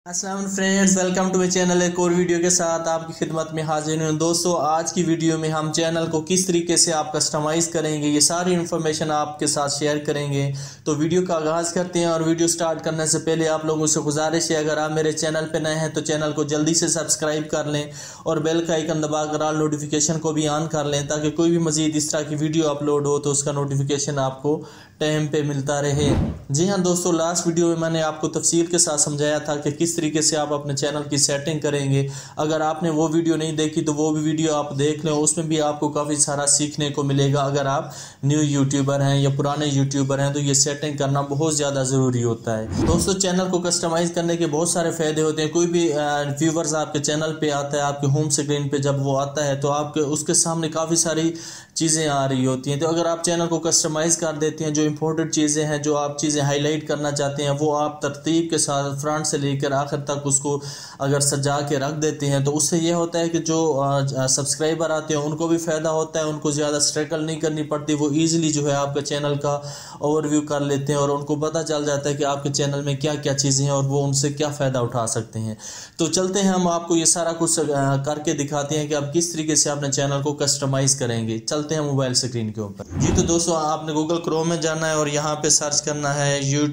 अस्सलाम friends, welcome to my channel. एक और वीडियो के साथ आपकी खिदमत में हाजिर हूँ। दोस्तों, आज की वीडियो में हम चैनल को किस तरीके से आप कस्टमाइज़ करेंगे ये सारी इन्फॉर्मेशन आपके साथ शेयर करेंगे। तो वीडियो का आगाज़ करते हैं। और वीडियो स्टार्ट करने से पहले आप लोगों से गुजारिश है, अगर आप मेरे चैनल पर नए हैं तो चैनल को जल्दी से सब्सक्राइब कर लें और बेल का आइकन दबाकर ऑल नोटिफिकेशन को भी ऑन कर लें, ताकि कोई भी मज़ीद इस तरह की वीडियो अपलोड हो तो उसका नोटिफिकेशन आपको टाइम पे मिलता रहे। जी हाँ दोस्तों, लास्ट वीडियो में मैंने आपको तफसील के साथ समझाया था कि किस तरीके से आप अपने चैनल की सेटिंग करेंगे। अगर आपने वो वीडियो नहीं देखी तो वो भी वीडियो आप देख लें, उसमें भी आपको काफ़ी सारा सीखने को मिलेगा। अगर आप न्यू यूट्यूबर हैं या पुराने यूट्यूबर हैं तो ये सेटिंग करना बहुत ज़्यादा ज़रूरी होता है। दोस्तों, चैनल को कस्टमाइज़ करने के बहुत सारे फ़ायदे होते हैं। कोई भी व्यूवर्स आपके चैनल पर आता है, आपके होम स्क्रीन पर जब वो आता है तो आपके उसके सामने काफ़ी सारी चीज़ें आ रही होती हैं। तो अगर आप चैनल को कस्टमाइज़ कर देते हैं, जो इंपॉर्टेंट चीज़ें हैं, जो आप चीज़ें हाईलाइट करना चाहते हैं, वो आप तरतीब के साथ फ्रंट से लेकर आखिर तक उसको अगर सजा के रख देते हैं तो उससे यह होता है कि जो सब्सक्राइबर आते हैं उनको भी फ़ायदा होता है, उनको ज़्यादा स्ट्रगल नहीं करनी पड़ती। वो ईज़िली जो है आपके चैनल का ओवरव्यू कर लेते हैं और उनको पता चल जाता है कि आपके चैनल में क्या क्या चीज़ें हैं और वो उनसे क्या फ़ायदा उठा सकते हैं। तो चलते हैं, हम आपको ये सारा कुछ करके दिखाते हैं कि आप किस तरीके से अपने चैनल को कस्टमाइज़ करेंगे। चलते हैं मोबाइल स्क्रीन के ऊपर। जी तो दोस्तों, आपने गूगल क्रोम में जाना है और यहाँ पे सर्च करना है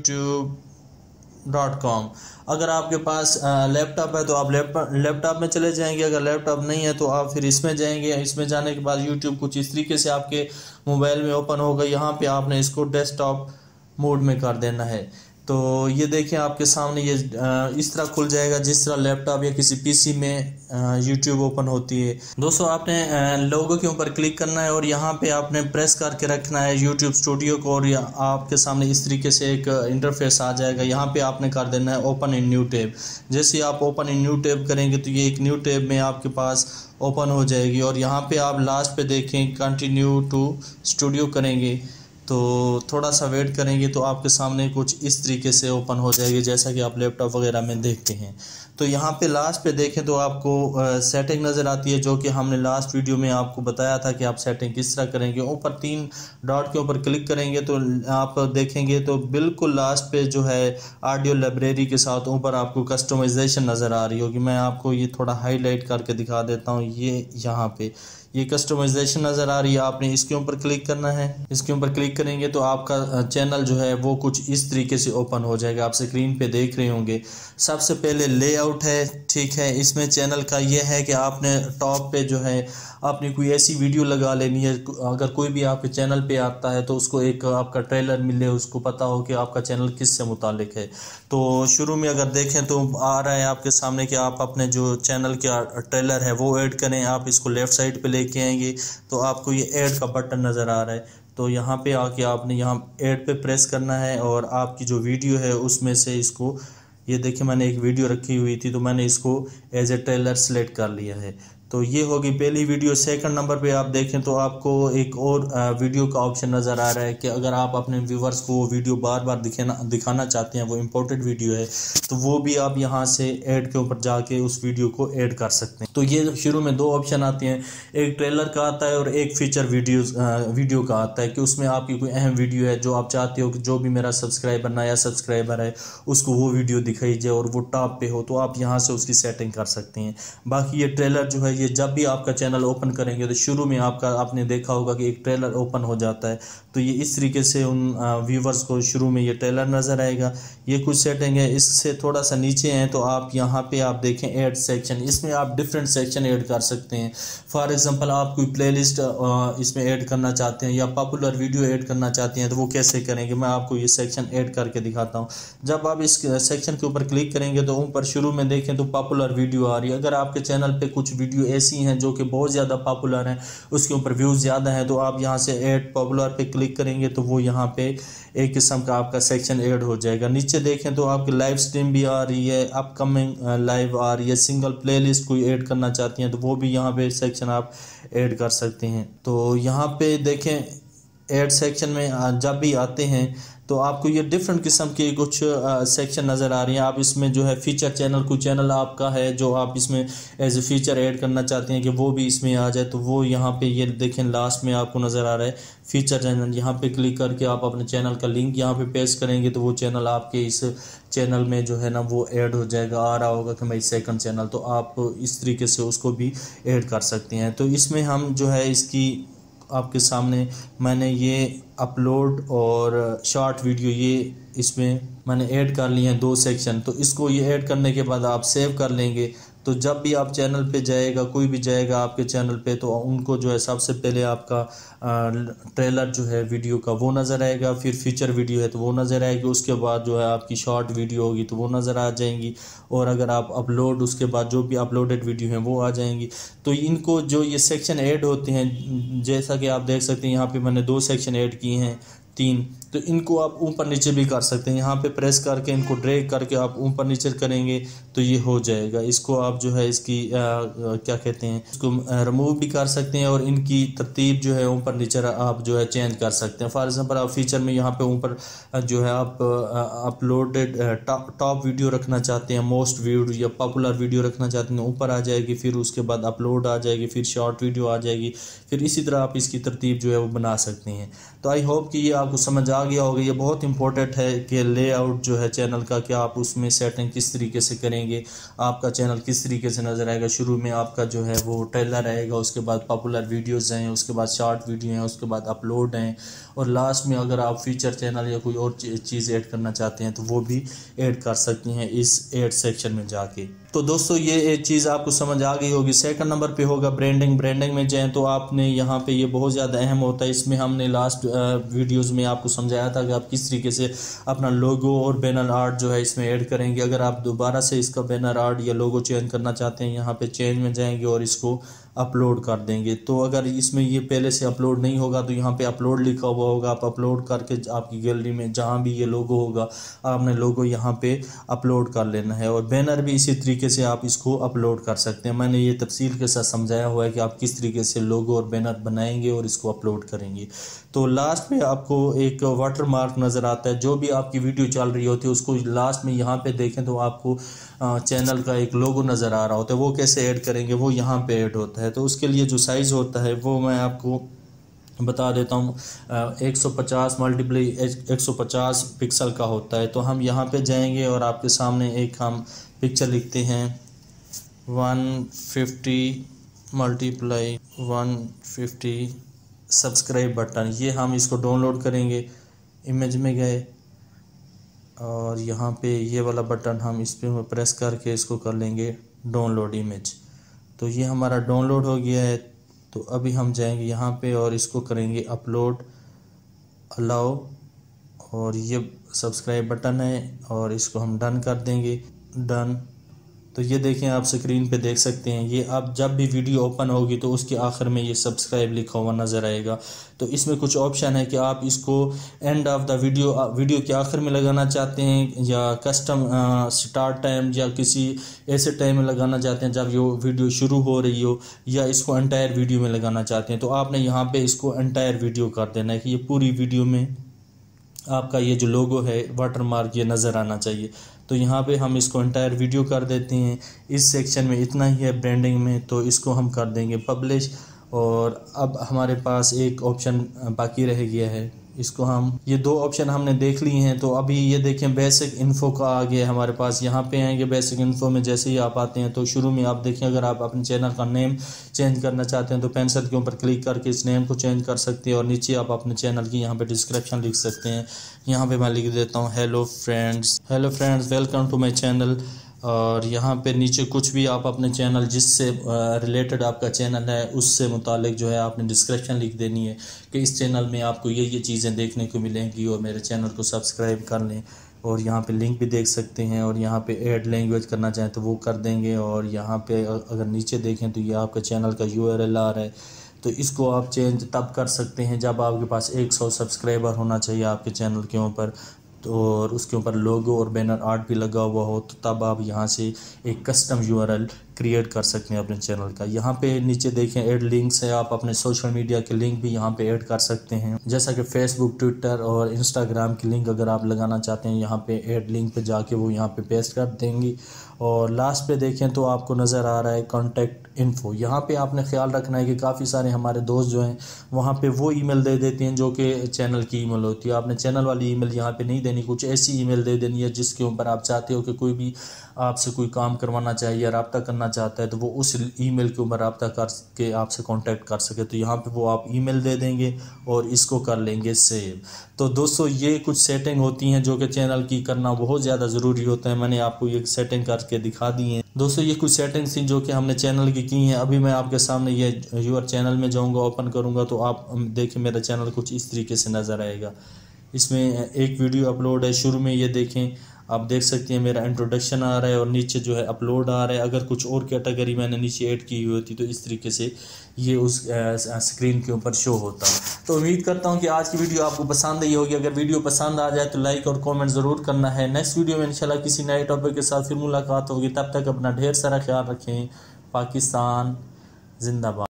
youtube.com। अगर आपके पास लैपटॉप है तो आप लैपटॉप में चले जाएंगे। अगर लैपटॉप नहीं है तो आप फिर इसमें जाएंगे। इसमें जाने के बाद यूट्यूब कुछ इस तरीके से आपके मोबाइल में ओपन होगा। यहाँ पे आपने इसको डेस्कटॉप मोड में कर देना है। तो ये देखें, आपके सामने ये इस तरह खुल जाएगा जिस तरह लैपटॉप या किसी पीसी में यूट्यूब ओपन होती है। दोस्तों, आपने लोगो के ऊपर क्लिक करना है और यहाँ पे आपने प्रेस करके रखना है यूट्यूब स्टूडियो को और आपके सामने इस तरीके से एक इंटरफेस आ जाएगा। यहाँ पे आपने कर देना है ओपन इन न्यू टैब। जैसे ही आप ओपन इन न्यू टैब करेंगे तो ये एक न्यू टैब में आपके पास ओपन हो जाएगी। और यहाँ पे आप लास्ट पे देखें कंटिन्यू टू स्टूडियो करेंगे तो थोड़ा सा वेट करेंगे तो आपके सामने कुछ इस तरीके से ओपन हो जाएगी, जैसा कि आप लैपटॉप वगैरह में देखते हैं। तो यहाँ पे लास्ट पे देखें तो आपको सेटिंग नज़र आती है, जो कि हमने लास्ट वीडियो में आपको बताया था कि आप सेटिंग किस तरह करेंगे। ऊपर 3 डॉट के ऊपर क्लिक करेंगे तो आप देखेंगे तो बिल्कुल लास्ट पे जो है ऑडियो लाइब्रेरी के साथ ऊपर आपको कस्टमाइजेशन नज़र आ रही होगी। मैं आपको ये थोड़ा हाईलाइट करके दिखा देता हूँ। ये यहाँ पे ये कस्टमाइजेशन नज़र आ रही है, आपने इसके ऊपर क्लिक करना है। इसके ऊपर क्लिक करेंगे तो आपका चैनल जो है वो कुछ इस तरीके से ओपन हो जाएगा। आप स्क्रीन पे देख रहे होंगे। सबसे पहले लेआउट है, ठीक है। इसमें चैनल का ये है कि आपने टॉप पे जो है आपने कोई ऐसी वीडियो लगा लेनी है, अगर कोई भी आपके चैनल पे आता है तो उसको एक आपका ट्रेलर मिले, उसको पता हो कि आपका चैनल किस से मुतालिक है। तो शुरू में अगर देखें तो आ रहा है आपके सामने कि आप अपने जो चैनल का ट्रेलर है वो ऐड करें। आप इसको लेफ़्ट साइड पे लेके आएंगे तो आपको ये ऐड का बटन नज़र आ रहा है। तो यहाँ पे आके आपने यहाँ ऐड पे प्रेस करना है और आपकी जो वीडियो है उसमें से इसको, ये देखिए मैंने एक वीडियो रखी हुई थी तो मैंने इसको एज ए ट्रेलर सेलेक्ट कर लिया है। तो ये होगी पहली वीडियो। सेकंड नंबर पे आप देखें तो आपको एक और वीडियो का ऑप्शन नज़र आ रहा है कि अगर आप अपने व्यूवर्स को वो वीडियो बार बार दिखाना चाहते हैं, वो इम्पोर्टेंट वीडियो है, तो वो भी आप यहाँ से ऐड के ऊपर जाके उस वीडियो को ऐड कर सकते हैं। तो ये शुरू में 2 ऑप्शन आते हैं, एक ट्रेलर का आता है और एक फीचर वीडियो का आता है कि उसमें आपकी कोई अहम वीडियो है जो आप चाहते हो कि जो भी मेरा सब्सक्राइबर नया सब्सक्राइबर है उसको वो वीडियो दिखाई जाए और वो टॉप पे हो, तो आप यहाँ से उसकी सेटिंग कर सकते हैं। बाकी ये ट्रेलर जो है, ये जब भी आपका चैनल ओपन करेंगे तो शुरू में आपने देखा होगा कि एक ट्रेलर ओपन हो जाता है। तो ये इस तरीके से उन व्यूवर्स को शुरू में ये ट्रेलर नज़र आएगा। ये कुछ सेटिंग है। इससे थोड़ा सा नीचे हैं तो आप यहाँ पे आप देखें ऐड सेक्शन, इसमें आप डिफरेंट सेक्शन ऐड कर सकते हैं। फॉर एग्जांपल, आप कोई प्लेलिस्ट इसमें ऐड करना चाहते हैं या पॉपुलर वीडियो ऐड करना चाहते हैं तो वो कैसे करेंगे, मैं आपको ये सेक्शन ऐड करके दिखाता हूँ। जब आप इस सेक्शन के ऊपर क्लिक करेंगे तो ऊपर शुरू में देखें तो पॉपुलर वीडियो आ रही है। अगर आपके चैनल पे कुछ वीडियो ऐसी हैं जो कि बहुत ज़्यादा पॉपुलर हैं, उसके ऊपर व्यूज़ ज़्यादा हैं, तो आप यहाँ से ऐड पॉपुलर पे क्लिक करेंगे तो वो यहाँ पे एक किस्म का आपका सेक्शन ऐड हो जाएगा। नीचे देखें तो आपकी लाइव स्ट्रीम भी आ रही है, अपकमिंग लाइव आ रही है, सिंगल प्लेलिस्ट कोई ऐड करना चाहती हैं तो वो भी यहाँ पे सेक्शन आप ऐड कर सकते हैं। तो यहाँ पे देखें ऐड सेक्शन में जब भी आते हैं तो आपको ये डिफरेंट किस्म के कुछ सेक्शन नज़र आ रही हैं। आप इसमें जो है फीचर चैनल, कोई चैनल आपका है जो आप इसमें एज ए फीचर ऐड करना चाहते हैं कि वो भी इसमें आ जाए, तो वो यहाँ पे ये देखें लास्ट में आपको नज़र आ रहा है फीचर चैनल। यहाँ पे क्लिक करके आप अपने चैनल का लिंक यहाँ पे पेस्ट करेंगे तो वो चैनल आपके इस चैनल में जो है ना वो ऐड हो जाएगा, आ रहा होगा कि भाई सेकंड चैनल, तो आप इस तरीके से उसको भी ऐड कर सकते हैं। तो इसमें हम जो है इसकी आपके सामने मैंने ये अपलोड और शॉर्ट वीडियो ये इसमें मैंने ऐड कर लिए हैं 2 सेक्शन। तो इसको ये ऐड करने के बाद आप सेव कर लेंगे, तो जब भी आप चैनल पे जाएगा, कोई भी जाएगा आपके चैनल पे, तो उनको जो है सबसे पहले आपका ट्रेलर जो है वीडियो का वो नज़र आएगा, फिर फीचर वीडियो है तो वो नज़र आएगी, उसके बाद जो है आपकी शॉर्ट वीडियो होगी तो वो नज़र आ जाएंगी, और अगर आप अपलोड उसके बाद जो भी अपलोडेड वीडियो हैं वो आ जाएंगी। तो इनको जो ये सेक्शन ऐड होते हैं, जैसा कि आप देख सकते हैं यहाँ पे मैंने 2 सेक्शन ऐड किए हैं, 3, तो इनको आप ऊपर नीचे भी कर सकते हैं। यहाँ पे प्रेस करके इनको ड्रैग करके आप ऊपर नीचे करेंगे तो ये हो जाएगा। इसको आप जो है इसकी क्या कहते हैं, इसको रिमूव भी कर सकते हैं, और इनकी तरतीब जो है ऊपर नीचे आप जो है चेंज कर सकते हैं। फॉर एग्जांपल आप फीचर में यहाँ पे ऊपर जो है आप अपलोडेड टॉप वीडियो रखना चाहते हैं, मोस्ट व्यूड या पॉपुलर वीडियो रखना चाहते हैं, ऊपर आ जाएगी, फिर उसके बाद अपलोड आ जाएगी, फिर शॉर्ट वीडियो आ जाएगी, फिर इसी तरह आप इसकी तरतीब जो है वो बना सकते हैं। तो आई होप कि ये आपको समझ आ गया होगा। ये बहुत इंपॉर्टेंट है कि लेआउट जो है चैनल का, कि आप उसमें सेटिंग किस तरीके से करेंगे, आपका चैनल किस तरीके से नज़र आएगा। शुरू में आपका जो है वो ट्रेलर आएगा, उसके बाद पॉपुलर वीडियोज़ हैं, उसके बाद शॉर्ट वीडियो हैं, उसके बाद अपलोड हैं, और लास्ट में अगर आप फीचर चैनल या कोई और चीज़ ऐड करना चाहते हैं तो वो भी ऐड कर सकते हैं इस ऐड सेक्शन में जाके। तो दोस्तों ये एक चीज़ आपको समझ आ गई होगी। सेकंड नंबर पे होगा ब्रांडिंग। ब्रांडिंग में जाएँ तो आपने यहाँ पे ये बहुत ज़्यादा अहम होता है। इसमें हमने लास्ट वीडियोस में आपको समझाया था कि आप किस तरीके से अपना लोगो और बैनर आर्ट जो है इसमें ऐड करेंगे। अगर आप दोबारा से इसका बैनर आर्ट या लोगो चेंज करना चाहते हैं, यहाँ पे चेंज में जाएंगे और इसको अपलोड कर देंगे। तो अगर इसमें ये पहले से अपलोड नहीं होगा तो यहाँ पे अपलोड लिखा हुआ होगा, आप अपलोड करके आपकी गैलरी में जहाँ भी ये लोगो होगा आपने लोगो यहाँ पे अपलोड कर लेना है, और बैनर भी इसी तरीके से आप इसको अपलोड कर सकते हैं। मैंने ये तफसील के साथ समझाया हुआ है कि आप किस तरीके से लोगो और बैनर बनाएंगे और इसको अपलोड करेंगे। तो लास्ट में आपको एक वाटर मार्क नज़र आता है। जो भी आपकी वीडियो चल रही होती है उसको लास्ट में यहाँ पे देखें तो आपको चैनल का एक लोगो नज़र आ रहा होता है। वो कैसे ऐड करेंगे, वो यहाँ पे ऐड होता है। तो उसके लिए जो साइज़ होता है वो मैं आपको बता देता हूँ। 150 मल्टीप्लाई 150 पिक्सल का होता है। तो हम यहाँ पे जाएंगे और आपके सामने एक हम पिक्चर लिखते हैं 150 मल्टीप्लाई 150 सब्सक्राइब बटन। ये हम इसको डाउनलोड करेंगे। इमेज में गए और यहाँ पे ये वाला बटन हम इस पर प्रेस करके इसको कर लेंगे डाउनलोड इमेज। तो ये हमारा डाउनलोड हो गया है। तो अभी हम जाएंगे यहाँ पे और इसको करेंगे अपलोड, अलाउ, और ये सब्सक्राइब बटन है और इसको हम डन कर देंगे, डन। तो ये देखें आप स्क्रीन पे देख सकते हैं। ये आप जब भी वीडियो ओपन होगी तो उसके आखिर में ये सब्सक्राइब लिखा हुआ नज़र आएगा। तो इसमें कुछ ऑप्शन है कि आप इसको एंड ऑफ द वीडियो के आखिर में लगाना चाहते हैं, या कस्टम स्टार्ट टाइम या किसी ऐसे टाइम में लगाना चाहते हैं जब ये वीडियो शुरू हो रही हो, या इसको एंटायर वीडियो में लगाना चाहते हैं। तो आपने यहाँ पे इसको एंटायर वीडियो कर देना है कि ये पूरी वीडियो में आपका ये जो लोगो है वाटरमार्क ये नज़र आना चाहिए। तो यहाँ पे हम इसको एंटायर वीडियो कर देते हैं। इस सेक्शन में इतना ही है ब्रांडिंग में, तो इसको हम कर देंगे पब्लिश। और अब हमारे पास एक ऑप्शन बाकी रह गया है, इसको हम ये 2 ऑप्शन हमने देख लिए हैं। तो अभी ये देखें बेसिक इन्फो का आ गया हमारे पास। यहाँ पे आएंगे बेसिक इन्फो में, जैसे ही आप आते हैं तो शुरू में आप देखें अगर आप अपने चैनल का नेम चेंज करना चाहते हैं तो पेंसिल के ऊपर क्लिक करके इस नेम को चेंज कर सकते हैं, और नीचे आप अपने चैनल की यहाँ पे डिस्क्रिप्शन लिख सकते हैं। यहाँ पे मैं लिख देता हूँ hello friends welcome to my channel. और यहाँ पे नीचे कुछ भी आप अपने चैनल जिससे रिलेटेड आपका चैनल है उससे मुतालिक जो है आपने डिस्क्रिप्शन लिख देनी है कि इस चैनल में आपको ये चीज़ें देखने को मिलेंगी और मेरे चैनल को सब्सक्राइब कर लें। और यहाँ पे लिंक भी देख सकते हैं, और यहाँ पे ऐड लैंग्वेज करना चाहें तो वो कर देंगे। और यहाँ पे अगर नीचे देखें तो ये आपका चैनल का URL आ रहा है। तो इसको आप चेंज तब कर सकते हैं जब आपके पास 100 सब्सक्राइबर होना चाहिए आपके चैनल के ऊपर, तो और उसके ऊपर लोगो और बैनर आर्ट भी लगा हुआ हो, तो तब आप यहाँ से एक कस्टम URL क्रिएट कर सकते हैं अपने चैनल का। यहाँ पे नीचे देखें ऐड लिंक्स है, आप अपने सोशल मीडिया के लिंक भी यहाँ पे ऐड कर सकते हैं, जैसा कि फेसबुक, ट्विटर और इंस्टाग्राम की लिंक अगर आप लगाना चाहते हैं यहाँ पे ऐड लिंक पे जाके वो यहाँ पे पेस्ट कर देंगे। और लास्ट पे देखें तो आपको नज़र आ रहा है कॉन्टैक्ट इन्फो। यहाँ पे आपने ख्याल रखना है कि काफ़ी सारे हमारे दोस्त जो हैं वहाँ पे वो ईमेल दे देते हैं जो कि चैनल की ईमेल होती है। आपने चैनल वाली ईमेल यहाँ पे नहीं देनी, कुछ ऐसी ईमेल दे देनी है जिसके ऊपर आप चाहते हो कि कोई भी आपसे कोई काम करवाना चाहिए या रब्ता करना चाहता है तो वो उस ईमेल के ऊपर रब्ता करके आपसे कांटेक्ट कर सके। तो यहाँ पे वो आप ईमेल दे देंगे और इसको कर लेंगे सेव। तो दोस्तों ये कुछ सेटिंग होती हैं जो कि चैनल की करना बहुत ज़्यादा ज़रूरी होता है। मैंने आपको ये सेटिंग करके दिखा दी है दोस्तों। ये कुछ सेटिंग्स थी जो कि हमने चैनल की हैं। अभी मैं आपके सामने ये यूर चैनल में जाऊँगा, ओपन करूँगा तो आप देखें मेरा चैनल कुछ इस तरीके से नज़र आएगा। इसमें एक वीडियो अपलोड है, शुरू में ये देखें आप देख सकते हैं मेरा इंट्रोडक्शन आ रहा है और नीचे जो है अपलोड आ रहा है। अगर कुछ और कैटेगरी मैंने नीचे ऐड की हुई होती तो इस तरीके से ये उस स्क्रीन के ऊपर शो होता। तो उम्मीद करता हूँ कि आज की वीडियो आपको पसंद आई होगी। अगर वीडियो पसंद आ जाए तो लाइक और कमेंट ज़रूर करना है। नेक्स्ट वीडियो में इंशाल्लाह किसी नए टॉपिक के साथ फिर मुलाकात होगी। तब तक अपना ढेर सारा ख्याल रखें। पाकिस्तान जिंदाबाद।